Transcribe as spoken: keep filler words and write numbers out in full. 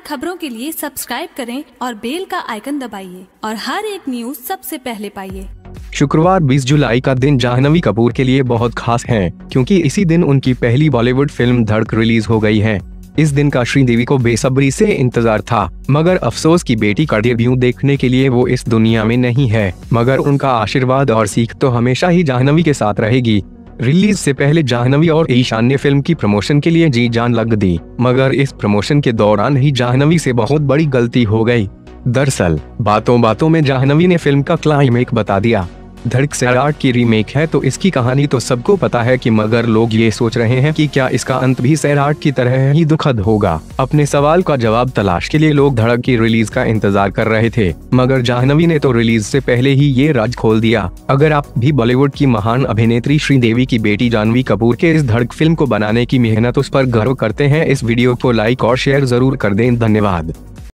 खबरों के लिए सब्सक्राइब करें और बेल का आइकन दबाइए और हर एक न्यूज सबसे पहले पाइए। शुक्रवार बीस जुलाई का दिन जाह्नवी कपूर के लिए बहुत खास है, क्योंकि इसी दिन उनकी पहली बॉलीवुड फिल्म धड़क रिलीज हो गई है। इस दिन का श्रीदेवी को बेसब्री से इंतजार था, मगर अफसोस की बेटी का डेब्यू देखने के लिए वो इस दुनिया में नहीं है। मगर उनका आशीर्वाद और सीख तो हमेशा ही जाह्नवी के साथ रहेगी। रिलीज से पहले जाह्नवी और ईशान ने फिल्म की प्रमोशन के लिए जी जान लग दी, मगर इस प्रमोशन के दौरान ही जाह्नवी से बहुत बड़ी गलती हो गई। दरअसल बातों बातों में जाह्नवी ने फिल्म का क्लाइमेक्स बता दिया। धड़क सैराट की रीमेक है तो इसकी कहानी तो सबको पता है कि मगर लोग ये सोच रहे हैं कि क्या इसका अंत भी सैराट की तरह ही दुखद होगा। अपने सवाल का जवाब तलाश के लिए लोग धड़क की रिलीज का इंतजार कर रहे थे, मगर जाह्नवी ने तो रिलीज से पहले ही ये राज खोल दिया। अगर आप भी बॉलीवुड की महान अभिनेत्री श्रीदेवी की बेटी जाह्नवी कपूर के इस धड़क फिल्म को बनाने की मेहनत उस पर गर्व करते हैं, इस वीडियो को लाइक और शेयर जरूर कर दें। धन्यवाद।